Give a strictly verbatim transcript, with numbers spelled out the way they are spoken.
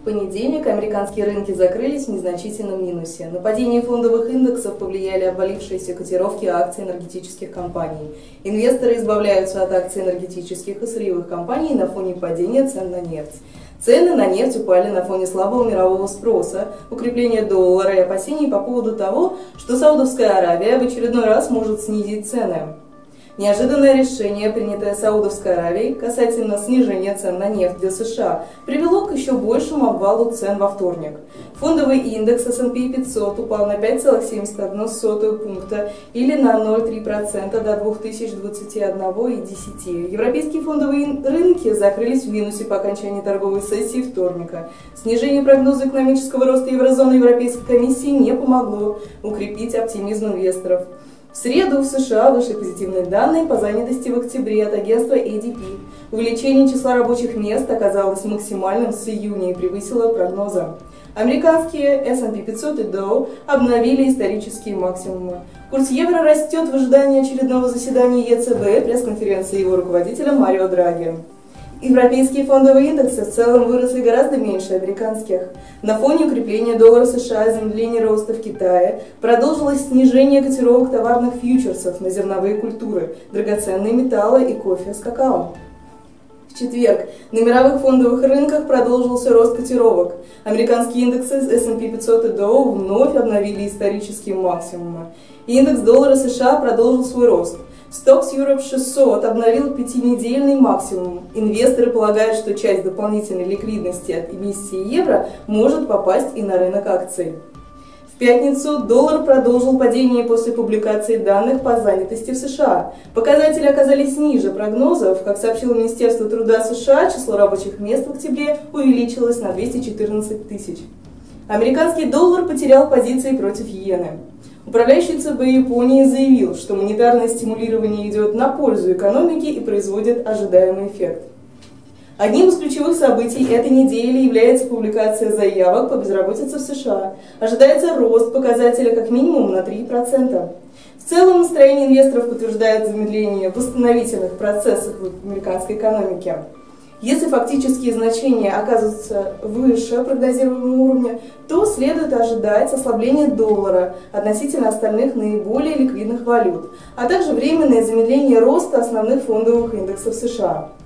В понедельник американские рынки закрылись в незначительном минусе. На падение фондовых индексов повлияли обвалившиеся котировки акций энергетических компаний. Инвесторы избавляются от акций энергетических и сырьевых компаний на фоне падения цен на нефть. Цены на нефть упали на фоне слабого мирового спроса, укрепления доллара и опасений по поводу того, что Саудовская Аравия в очередной раз может снизить цены. Неожиданное решение, принятое Саудовской Аравией касательно снижения цен на нефть для США, привело к еще большему обвалу цен во вторник. Фондовый индекс эс энд пи пятьсот упал на пять целых семьдесят одну сотую пункта или на ноль целых три десятых процента до двух тысяч двадцати одного целых десяти сотых. Европейские фондовые рынки закрылись в минусе по окончании торговой сессии вторника. Снижение прогноза экономического роста еврозоны Европейской комиссии не помогло укрепить оптимизм инвесторов. В среду в США вышли позитивные данные по занятости в октябре от агентства эй ди пи. Увеличение числа рабочих мест оказалось максимальным с июня и превысило прогнозы. Американские эс энд пи пятьсот и Dow обновили исторические максимумы. Курс евро растет в ожидании очередного заседания е цэ бэ, пресс-конференции его руководителя Марио Драги. Европейские фондовые индексы в целом выросли гораздо меньше американских. На фоне укрепления доллара США и замедления роста в Китае продолжилось снижение котировок товарных фьючерсов на зерновые культуры, драгоценные металлы и кофе с какао. В четверг на мировых фондовых рынках продолжился рост котировок. Американские индексы эс энд пи пятьсот и Dow вновь обновили исторические максимумы. Индекс доллара США продолжил свой рост. Stoxx Europe шестьсот обновил пятинедельный максимум. Инвесторы полагают, что часть дополнительной ликвидности от эмиссии евро может попасть и на рынок акций. В пятницу доллар продолжил падение после публикации данных по занятости в США. Показатели оказались ниже прогнозов. Как сообщило Министерство труда США, число рабочих мест в октябре увеличилось на двести четырнадцать тысяч. Американский доллар потерял позиции против иены. Управляющий цэ бэ Японии заявил, что монетарное стимулирование идет на пользу экономики и производит ожидаемый эффект. Одним из ключевых событий этой недели является публикация заявок по безработице в США. Ожидается рост показателя как минимум на три процента. В целом настроение инвесторов подтверждает замедление восстановительных процессов в американской экономике. Если фактические значения оказываются выше прогнозируемого уровня, то следует ожидать ослабления доллара относительно остальных наиболее ликвидных валют, а также временное замедление роста основных фондовых индексов США.